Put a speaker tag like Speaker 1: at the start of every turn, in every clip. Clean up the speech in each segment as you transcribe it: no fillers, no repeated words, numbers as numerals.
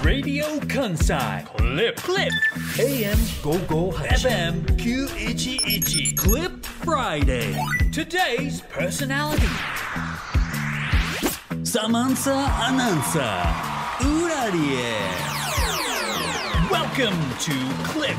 Speaker 1: Radio Kansai Clip AM 55 FM 911 Clip Friday. Today's personality Samantha Anansa Urarie. Welcome to Clip。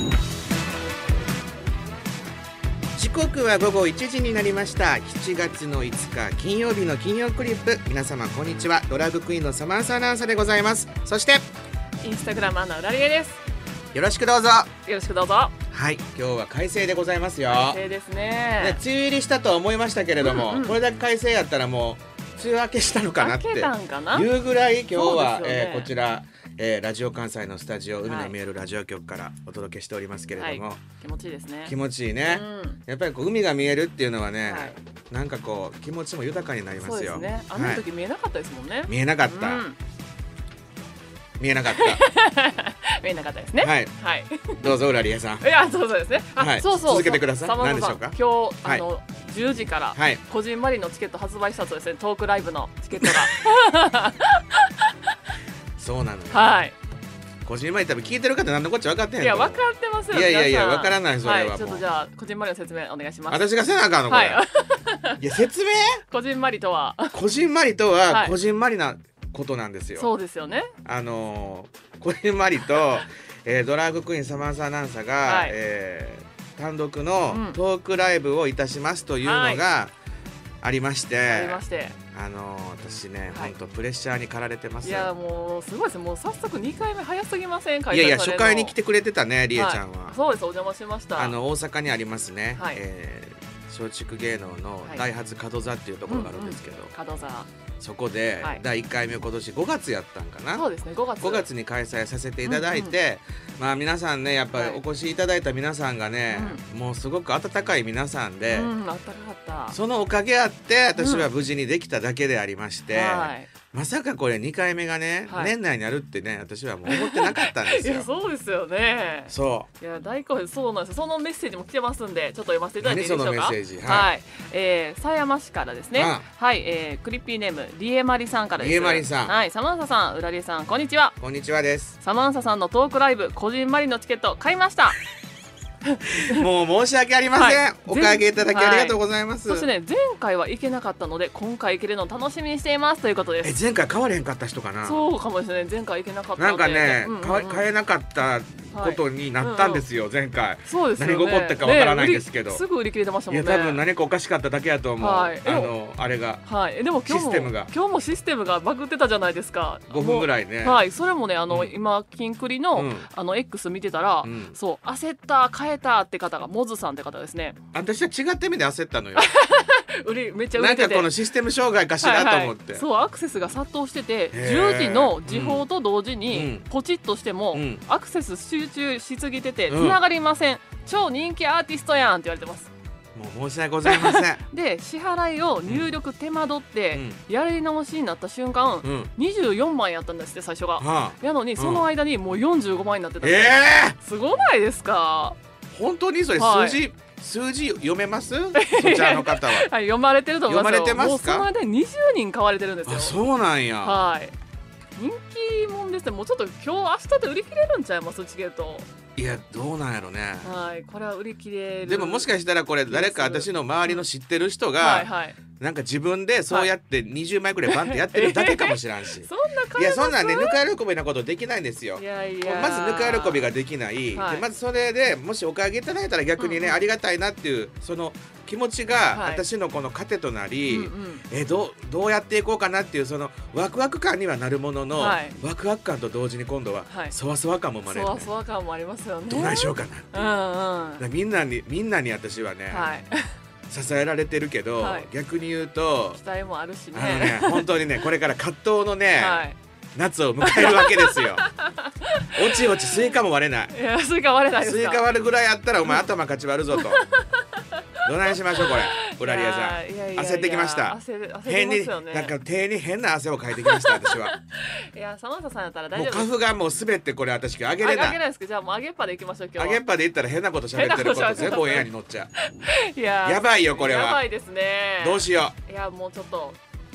Speaker 2: 時刻は午後1時になりました。7月の5日金曜日の金曜クリップ。皆様こんにちは。ドラッグクイーンのサマンサアナウンサーでございます。そして
Speaker 3: インスタグラムアナウラリエです。
Speaker 2: よろしくどうぞ。
Speaker 3: よろしくどうぞ。
Speaker 2: はい、今日は快晴でございますよ。
Speaker 3: 快晴ですね。
Speaker 2: 梅雨入りしたとは思いましたけれども、これだけ快晴やったらもう梅雨明けしたのかなっていうぐらい今日は、こちら、ラジオ関西のスタジオ、海の見えるラジオ局からお届けしておりますけれども、
Speaker 3: 気持ちいいですね。
Speaker 2: 気持ちいいね、やっぱりこう海が見えるっていうのはね、なんかこう気持ちも豊かになりますよ。
Speaker 3: そうですね。あの時見えなかったですもんね。
Speaker 2: 見えなかった、見えなかった
Speaker 3: 見えなかったですね。
Speaker 2: はい、どうぞ浦リエさん。
Speaker 3: いや、そうですね。そう
Speaker 2: 続けてください。何でしょうか。
Speaker 3: 今日10時からこじんまりのチケット発売したそうですね。トークライブのチケットが
Speaker 2: そうなのよ。
Speaker 3: はい。
Speaker 2: こじんまり多分聞いてる方何のこっちゃ分かってへん。
Speaker 3: いや、分かってますよ。
Speaker 2: いや分からない。それは
Speaker 3: ちょっとじゃあこじんまりの説明お願いします。
Speaker 2: 私がせなあかんのこれ。いや、説明。
Speaker 3: こじんまりとは
Speaker 2: こじんまりとはこじんまりなことなんですよ。
Speaker 3: そうですよね。
Speaker 2: こじんまりとドラァグクイーンサマンサアナウンサーが単独のトークライブをいたしますというのがありまして、私ね、本当プレッシャーに駆られてます。
Speaker 3: いや、もうすごいです。もう早速2回目早すぎませんか。
Speaker 2: いや初回に来てくれてたね、りえちゃんは。
Speaker 3: そうです、お邪魔しました。
Speaker 2: 大阪にありますね、松竹芸能のダイハツ門座っていうところがあるんですけど、
Speaker 3: 門座、
Speaker 2: そこで第1回目今年5月やったんかな。
Speaker 3: そうですね、5月
Speaker 2: に開催させていただいて、まあ皆さんね、やっぱりお越しいただいた皆さんがね、もうすごく温かい皆さんで、
Speaker 3: 温かかった。
Speaker 2: そのおかげあって私は無事にできただけでありまして、まさかこれ2回目がね、年内にあるってね、私はもう思ってなかったんですよ。
Speaker 3: いや、そうですよね。
Speaker 2: そう。
Speaker 3: いや、大好評。そうなんです。そのメッセージも来てますんで、ちょっと読ませていただいていいでしょうか。
Speaker 2: 何そのメッセージ。
Speaker 3: 狭山市からですね。クリッピーネームリエマリさんからです。
Speaker 2: リエマリさん。
Speaker 3: はい、サマンサさん、浦リエさん、こんにちは。
Speaker 2: こんにちはです。
Speaker 3: サマンサさんのトークライブ、こじんまりのチケット買いました。
Speaker 2: もう申し訳ありません、お買い上げいただきありがとうございます。
Speaker 3: そしてね、前回は行けなかったので今回行けるのを楽しみにしていますということです。
Speaker 2: 前回買われへんかった人かな。
Speaker 3: そうかもですね。前回行けなかった
Speaker 2: なんかね、買えなかったことになったんですよ、前回。
Speaker 3: そうですよね。
Speaker 2: 何が起こったかわからないんですけど、
Speaker 3: すぐ売り切れてましたもんね。
Speaker 2: いや、多分何かおかしかっただけやと思う。あれが、
Speaker 3: でも今日もシステムがバグってたじゃないですか。
Speaker 2: 5分ぐらいね。
Speaker 3: それもね、今キンクリのX 見てたら、そう焦った、変えたって方がモズさんって方ですね。
Speaker 2: 私は違った意味で焦ったのよ。
Speaker 3: めっちゃ売れてて、
Speaker 2: なんかこのシステム障害かしらと思って。
Speaker 3: そう、アクセスが殺到してて、10時の時報と同時にポチッとしてもアクセス集中しすぎてて繋がりません、超人気アーティストやんって言われてます。
Speaker 2: もう申し訳ございません。
Speaker 3: で、支払いを入力手間取ってやり直しになった瞬間、24万円やったんですって最初が。やのにその間にもう45万円になってた。すごないですか。
Speaker 2: 本当にそれ数字読めます？そちらの方は。
Speaker 3: 読まれてると思いますよ。
Speaker 2: 読まれてますか？
Speaker 3: もうその間に20人買われてるんですよ。
Speaker 2: そうなんや。
Speaker 3: 人気もんですね。もうちょっと今日明日で売り切れるんちゃいます？チケット。
Speaker 2: いや、どうなんやろね。
Speaker 3: これは売り切れる。
Speaker 2: でももしかしたらこれ誰か私の周りの知ってる人がなんか自分でそうやって20枚くらいバンってやってるだけかもしれんし。いや、そんなんね、ぬか喜びなことできないんですよ。まずぬか喜びができない。でまずそれでもしお買い上げいただいたら逆にね、ありがたいなっていうその気持ちが私のこの糧となり、どうやっていこうかなっていうそのワクワク感にはなるものの、ワクワク感と同時に今度はそわそわ感も生まれる。
Speaker 3: そわそわ感もありますよね。
Speaker 2: どないしようかな。みんなに私はね、支えられてるけど、逆に言うと
Speaker 3: 期待もあるしね。
Speaker 2: 本当にね、これから葛藤のね、夏を迎えるわけですよ。おちおちスイカも割れない。
Speaker 3: いや、スイカ割れないですか。
Speaker 2: スイカ割るぐらいあったらお前頭かち割るぞと。どないしましょうこれ、浦リエさん。焦ってきました。変になんか手に変な汗をかいてきました私は。
Speaker 3: いや、サマンサさんやったら大丈夫。
Speaker 2: もうカフがもう滑ってこれ私あげれない。
Speaker 3: あげないですか。じゃあもうあげっぱでいきましょう今日は。
Speaker 2: あげっぱでいったら変なこと喋ってること全部オンエアに乗っちゃう。
Speaker 3: いや、
Speaker 2: やばいよこれは。
Speaker 3: やばいですね。
Speaker 2: どうしよ
Speaker 3: う。いや、もうちょっと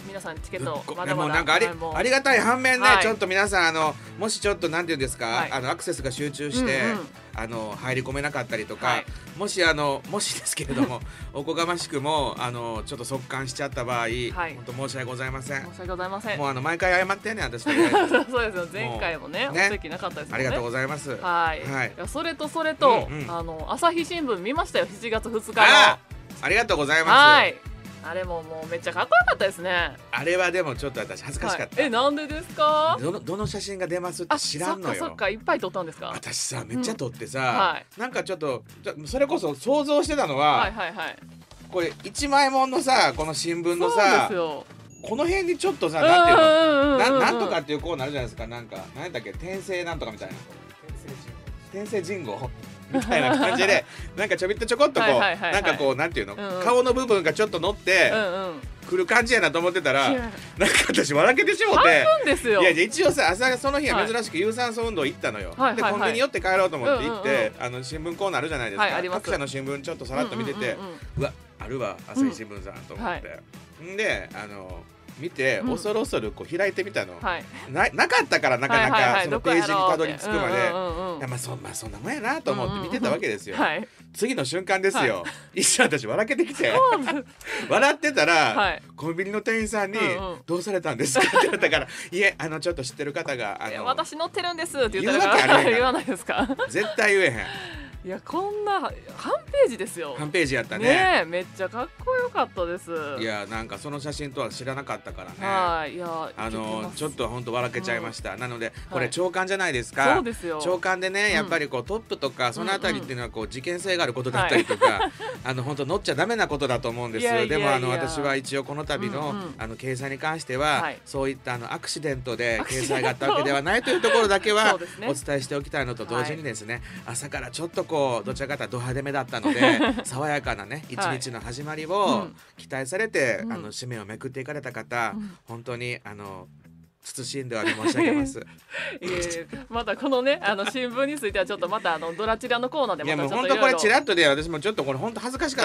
Speaker 3: 皆さんチケットまだ
Speaker 2: もう
Speaker 3: まだ
Speaker 2: なんかありがたい反面ね、
Speaker 3: はい
Speaker 2: ちょっと皆さんもしちょっとなんていうんですか、
Speaker 3: はい
Speaker 2: アクセスが集中して、入り込めなかったりとか、
Speaker 3: はい、
Speaker 2: もしですけれどもおこがましくもちょっと速乾しちゃった場合、本当申し訳ございません。
Speaker 3: 申し訳ございません。
Speaker 2: もう毎回謝ってね私だけ
Speaker 3: そうですよ、前回もねお席なかったですもんね。
Speaker 2: ありがとうございます。
Speaker 3: はい、
Speaker 2: はい、
Speaker 3: いやそれと、朝日新聞見ましたよ、7月2日の。
Speaker 2: ありがとうございます。
Speaker 3: はい、あれもめっちゃかっこよかったですね。
Speaker 2: あれはでもちょっと私恥ずかしかった。
Speaker 3: なんでですか？
Speaker 2: どの写真が出ますって知らんのよ。
Speaker 3: そっかいっぱい撮ったんですか？
Speaker 2: 私さめっちゃ撮ってさ、なんかちょっとそれこそ想像してたのは、これ一枚もんのさこの新聞のさ、この辺にちょっとさなんていうのなんとかっていうコーナーあるじゃないですか。なんか何だっけ、転生なんとかみたいな、転生人語みたいな感じでなんかちょびっとちょこっとこうなんかこうなんていうの、顔の部分がちょっと乗ってくる感じやなと思ってたら、なんか私笑けてしもって。いや一応さ朝その日は珍しく有酸素運動行ったのよ。でコンビニ寄って帰ろうと思って行って新聞コーナーあるじゃないですか。各社の新聞ちょっとさらっと見てて、うわあるわ朝日新聞さんと思って、で見て恐る恐るこう開いてみたの、なかったからなかなかそのページにたどり着くまで、まあそんなもんやなと思って見てたわけですよ。次の瞬間ですよ、一瞬私笑けてきて笑ってたらコンビニの店員さんに「どうされたんですか?」って言われたから「いえちょっと知ってる方が
Speaker 3: 私乗ってるんです」って言ったら言わないですか？
Speaker 2: 絶対言えへん。
Speaker 3: いやこんな半ページですよ。
Speaker 2: 半ページやったね。
Speaker 3: めっちゃかっこよかったです。
Speaker 2: いやなんかその写真とは知らなかったからね。
Speaker 3: はいいや
Speaker 2: ちょっと本当笑けちゃいました。なのでこれ朝刊じゃないですか。
Speaker 3: そうですよ。
Speaker 2: 朝刊でねやっぱりこうトップとかそのあたりっていうのはこう事件性があることだったりとか本当乗っちゃダメなことだと思うんです。でも私は一応この度の掲載に関してはそういったアクシデントで掲載があったわけではないというところだけはお伝えしておきたいのと同時にですね、朝からちょっとこうどちらかというとド派手めだったので爽やかなね一日の始まりを期待されて紙面をめくっていかれた方、本当に慎んでは申し上げます。
Speaker 3: またこのね新聞についてはちょっとまたドラチラのコーナーで
Speaker 2: またちょっといやもう本当これちらっとで私もちょっとこれ本当恥ずかしかった。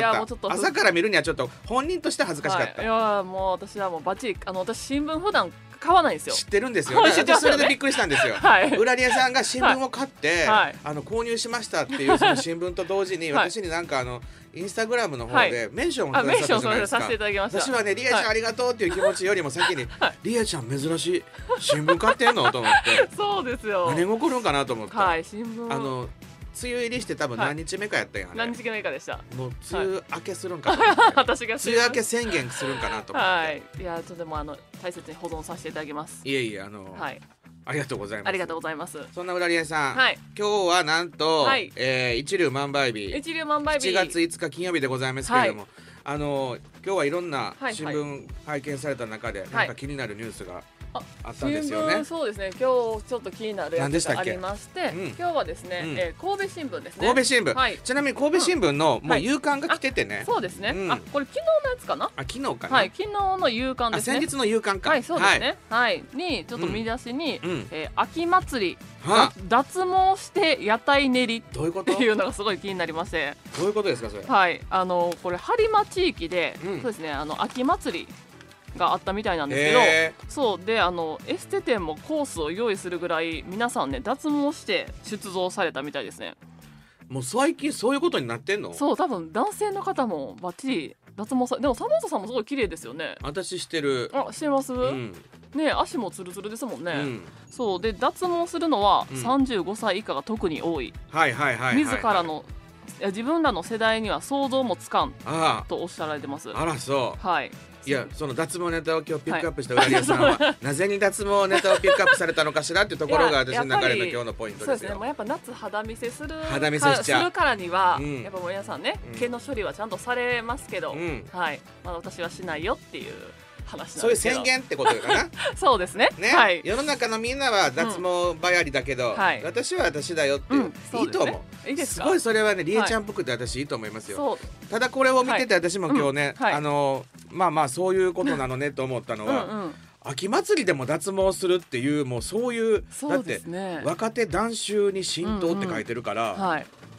Speaker 2: 朝から見るにはちょっと本人として恥ずかしかった。
Speaker 3: いやもう私はもうバッチリ私新聞普段買わないんですよ。
Speaker 2: 知ってるんですよ。私それでびっくりしたんですよ。ウラリエさんが新聞を買って購入しましたっていうその新聞と同時に私になんかインスタグラムの方でメンションをくださったじゃないですか。私はねリエちゃんありがとうっていう気持ちよりも先にリエちゃん珍しい新聞買ってんのと思って。
Speaker 3: そうですよ。
Speaker 2: 何起こるんかなと思って。
Speaker 3: 新聞
Speaker 2: 梅雨入りして多分何日目かやったんやね。
Speaker 3: 何日目かでした。
Speaker 2: もう梅雨明けするんかな。
Speaker 3: 私が
Speaker 2: 梅雨明け宣言するんかなと思って。
Speaker 3: いやでも大切に保存させていただきます。
Speaker 2: いえいえありがとうございます。
Speaker 3: ありがとうございます。
Speaker 2: そんなウラリエさん、今日はなんと一粒万倍日、7月5日金曜日でございますけれども、今日はいろんな新聞拝見された中でなんか気になるニュースがあったんですよね。
Speaker 3: そうですね。今日ちょっと気になるやつがありまして、今日はですね、神戸新聞ですね。
Speaker 2: 神戸新聞。ちなみに神戸新聞のもう夕刊が来ててね。
Speaker 3: そうですね。これ昨日のやつかな。
Speaker 2: 昨日かな。
Speaker 3: 昨日の夕刊ですね。
Speaker 2: 先日の夕刊か。
Speaker 3: はい、そうですね。にちょっと見出しに秋祭り脱毛して屋台練り
Speaker 2: どういうこと
Speaker 3: っていうのがすごい気になりまして。
Speaker 2: どういうことですかそれ。
Speaker 3: はい、これ播磨地域でそうですね、秋祭りがあったみたいなんですけど、そうでエステ店もコースを用意するぐらい皆さんね脱毛して出動されたみたいですね。
Speaker 2: もう最近そういうことになってんの？
Speaker 3: そう多分男性の方もバッチリ脱毛さでもサモンサさんもすごい綺麗ですよね。
Speaker 2: 私してる。
Speaker 3: してます？ね足もツルツルですもんね。そうで脱毛するのは35歳以下が特に多い。自らの自分らの世代には想像もつかんとおっしゃられてます。
Speaker 2: あらそう。
Speaker 3: はい。
Speaker 2: いやその脱毛ネタを今日ピックアップしたウラリエさんはなぜに脱毛ネタをピックアップされたのかしらっていうところが私の中での今日のポイントですよ。
Speaker 3: そうですね。もうやっぱ夏肌見せするからにはやっぱ皆さんね毛の処理はちゃんとされますけど、はい。まだ私はしないよっていう話なんですけど。
Speaker 2: そういう宣言ってことかな。
Speaker 3: そうですね。
Speaker 2: はい。世の中のみんなは脱毛ばやりだけど、私は私だよっていいと思う。
Speaker 3: いいですか？
Speaker 2: すごいそれはねリエちゃんっぽくて私いいと思いますよ。ただこれを見てて私も今日ねまあそういうことなのねと思ったのは秋祭りでも脱毛するっていうもうそういうだって若手男衆に浸透って書いてるから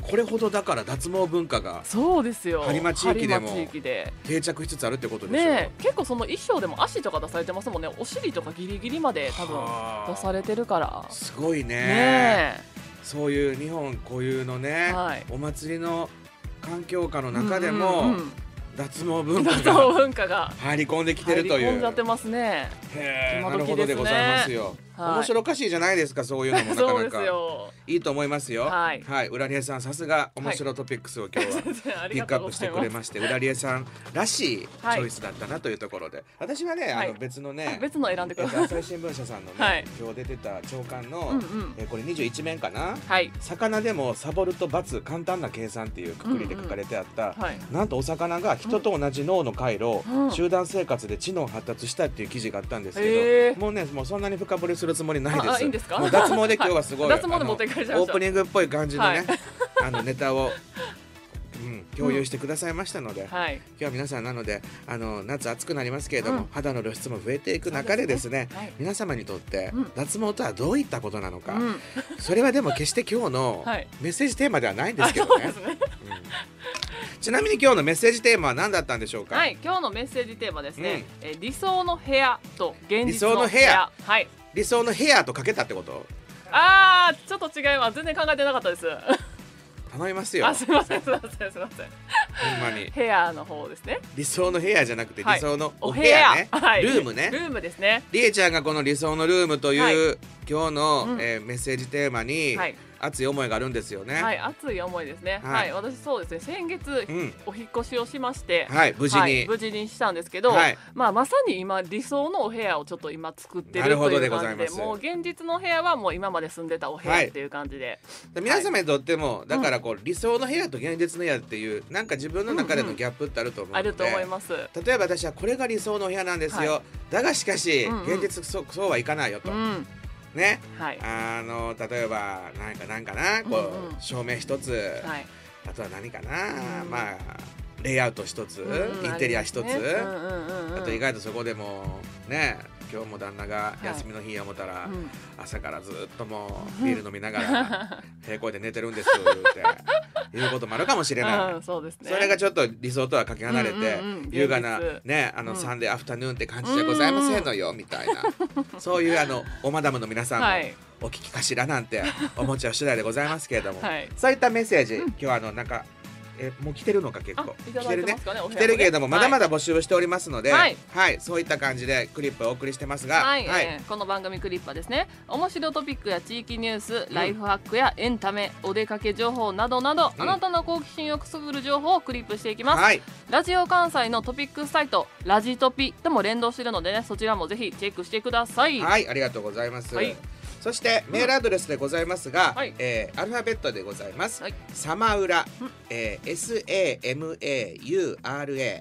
Speaker 2: これほどだから脱毛文化が
Speaker 3: そうですよ、
Speaker 2: 播磨地域でも定着しつつあるってことでしょ
Speaker 3: ね。結構その衣装でも足とか出されてますもんね。お尻とかギリギリまで多分出されてるから。
Speaker 2: すごいね。そういう日本固有のね、お祭りの環境下の中でも、脱毛文化が入り込んできてるという。
Speaker 3: 入り込んじゃってますね。
Speaker 2: なるほどでございますよ。面白おかしいじゃないですか、そういうのもなかなかいいと思いますよ。はい、浦リエさん、さすが面白トピックスを今日はピックアップしてくれまして、浦リエさんらしいチョイスだったなというところで、私はね、別のね、
Speaker 3: 別の選んでください。
Speaker 2: 朝日新聞社さんのね、今日出てた朝刊のこれ21面かな、魚でもサボると×簡単な計算っていうくくりで書かれてあった、なんとお魚が人と同じ脳の回路、集団生活で知能発達したっていう記事があったんですけど、もうね、もうそんなに深掘りするつもりないです。
Speaker 3: いいんですか？
Speaker 2: もう脱毛で今日はすごい
Speaker 3: 脱毛で持っていかれちゃいました。
Speaker 2: オープニングっぽい感じのね、ネタを共有してくださいましたので、今日は皆さんなので夏暑くなりますけれども、肌の露出も増えていく中でですね、皆様にとって脱毛とはどういったことなのか、それはでも決して今日のメッセージテーマではないんですけどね。ちなみに今日のメッセージテーマは何だったんでしょうか？
Speaker 3: 今日のメッセージテーマですね、理想の部屋と現実の部屋。
Speaker 2: 理想の部屋とかけたってこと？
Speaker 3: ちょっと違います。全然考えてなかったです。
Speaker 2: 頼みますよ。
Speaker 3: すみません。ほんまに。部屋の方ですね。
Speaker 2: 理想の部屋じゃなくて理想のお部屋ね。ルームね。
Speaker 3: ルームですね。
Speaker 2: りえちゃんがこの理想のルームという今日のメッセージテーマに熱い思いがあるんですよね。
Speaker 3: 熱い思いですね。私そうですね、先月お引越しをしまして、無事にしたんですけど、まさに今理想のお部屋をちょっと今作ってるという感じで、もう現実の部屋はもう今まで住んでたお部屋っていう感じで、
Speaker 2: 皆様にとってもだからこう理想の部屋と現実の部屋っていうなんか自分の中でのギャップってあると思うので、
Speaker 3: あると思います。
Speaker 2: 例えば私はこれが理想の部屋なんですよ、だがしかし現実そうはいかないよと。ね、例えばなんかな、こう照明一つ、あとは何かな、まあレイアウト一つ、インテリア一つ、あと意外とそこでもね、今日も旦那が休みの日や思ったら、朝からずっともうビール飲みながら平行で寝てるんですっていうこともあるかもしれない。それがちょっと理想とはかけ離れて、優雅なね、サンデーアフタヌーンって感じじゃございませんのよみたいな、そういうおマダムの皆さんもお聞きかしらなんて思っちゃう次第でございますけれども、そういったメッセージ今日はなんかもう来てるのか、結構来てるね、来てるけれどもまだまだ募集しておりますので、そういった感じでクリップをお送りしてますが、
Speaker 3: この番組クリップはですね、面白トピックや地域ニュース、ライフハックやエンタメ、お出かけ情報などなど、あなたの好奇心をくすぐる情報をクリップしていきます。ラジオ関西のトピックサイトラジトピとも連動しているのでね、そちらもぜひチェックしてください。
Speaker 2: ありがとうございます。そしてメールアドレスでございますが、アルファベットでございます。サマウラ、SAMAURA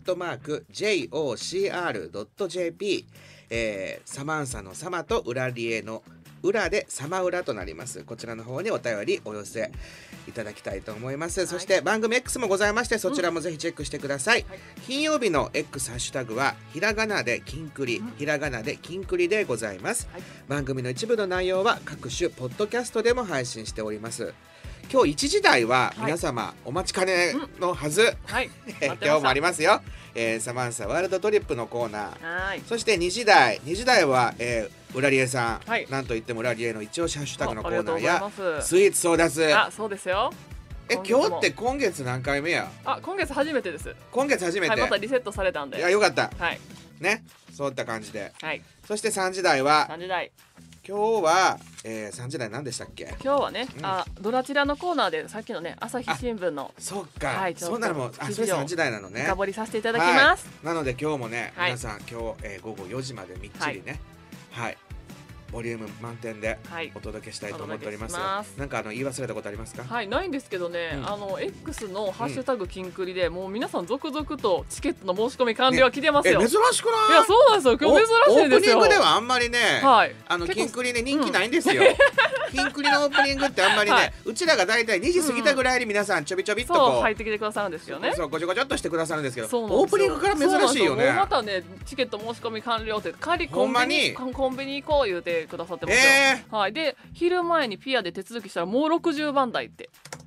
Speaker 2: @JOCR.jp、サマンサのサマと裏リエの裏でサマウラとなります。こちらの方にお便りお寄せいただきたいと思います。そして番組 X もございまして、そちらもぜひチェックしてください。金曜日の X ハッシュタグはひらがなでキンクリ、ひらがなでキンクリでございます。番組の一部の内容は各種ポッドキャストでも配信しております。今日1時台は皆様お待ちかねのはず、今日もありますよ。サマンサワールドトリップのコーナー、そして2時台は、浦リエさん、なんといっても浦リエの一押しハッシュタグのコーナーやスイーツ争奪。
Speaker 3: そうですよ。
Speaker 2: 今日って今月何回目や？
Speaker 3: 今月初めてです。
Speaker 2: 今月初めて。
Speaker 3: またリセットされたんで。
Speaker 2: いや、よかった。ね、そういった感じで。そして3時台は。今日は、3時台何でしたっけ？
Speaker 3: 今日はね、ドラチラのコーナーでさっきのね、朝日新聞の、
Speaker 2: そっか、そうなのも、それ3時台なのね。
Speaker 3: 深掘りさせていただきます。
Speaker 2: なので今日もね、皆さん今日、午後4時までみっちりね、ボリューム満点でお届けしたいと思っております。なんか言い忘れたことありますか？
Speaker 3: ないんですけどね、X のハッシュタグキンクリでもう皆さん続々とチケットの申し込み完了は来てますよ。
Speaker 2: 珍しくない？
Speaker 3: いや、そうなんですよ。今日珍しいんですよ。
Speaker 2: オープニングではあんまりね、キンクリね人気ないんですよ。キンクリのオープニングってあんまりね、うちらがだいたい2時過ぎたぐらいに皆さんちょびちょびっとこう
Speaker 3: 入ってきてくださるんですよね。
Speaker 2: ごちょごちょっとしてくださるんですけど、オープニングから珍しいよね。
Speaker 3: またね、チケット申し込み完了って帰りコンビニ行こう言うてくださってますよ。で昼前にピアで手続きしたらもう60番台って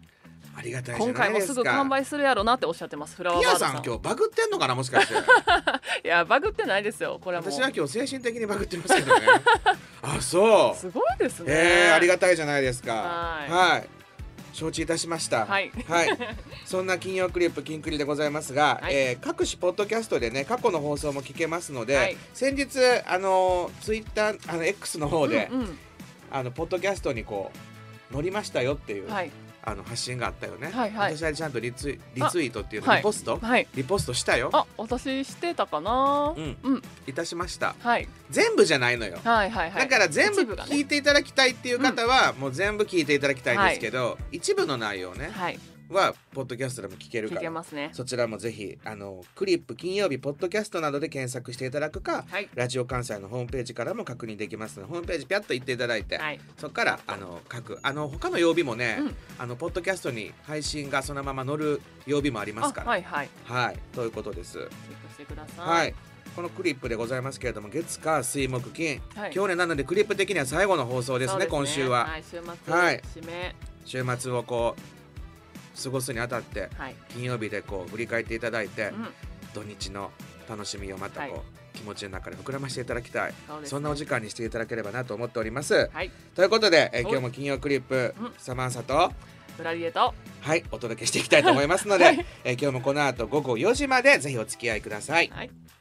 Speaker 2: ありがたいじゃ
Speaker 3: 今
Speaker 2: ないですか。
Speaker 3: 回もすぐ完売するやろなっておっしゃってます。フラワー
Speaker 2: ピア
Speaker 3: バードさん。
Speaker 2: さん今日バグってんのかなもしかして。
Speaker 3: いやバグってないですよ。これはもう
Speaker 2: 私は今日精神的にバグってますけどね。あ、そう。
Speaker 3: すごいですね。
Speaker 2: ありがたいじゃないですか。はい。承知いたしました。
Speaker 3: はい。
Speaker 2: はい。そんな金曜クリップ金クリでございますが、各種ポッドキャストでね過去の放送も聞けますので、先日ツイッターX の方で、ポッドキャストにこう載りましたよっていう。発信があったよね。私はちゃんとリツイートっていうのリポスト、リポストしたよ。
Speaker 3: あ、私してたかな。
Speaker 2: いたしました。
Speaker 3: はい。
Speaker 2: 全部じゃないのよ。だから全部聞いていただきたいっていう方はもう全部聞いていただきたいんですけど、一部の内容ね。はポッドキャストでも聞けるから、そちらもぜひクリップ金曜日ポッドキャストなどで検索していただくか、ラジオ関西のホームページからも確認できますので、ホームページピャッと行っていただいて、そこから各他の曜日もね、ポッドキャストに配信がそのまま載る曜日もありますから、はいということです。チェック
Speaker 3: してください。
Speaker 2: はい。このクリップでございますけれども、月火水木金、今日ねなのでクリップ的には最後の放送ですね。今週は週末をこう過ごすにあたって、金曜日でこう振り返っていただいて、土日の楽しみをまたこう、気持ちの中で膨らましていただきたい、そんなお時間にしていただければなと思っております。ということで、今日も金曜クリップ、サマンサと
Speaker 3: ブラリエと
Speaker 2: お届けしていきたいと思いますので、今日もこの後午後4時までぜひお付き合いください。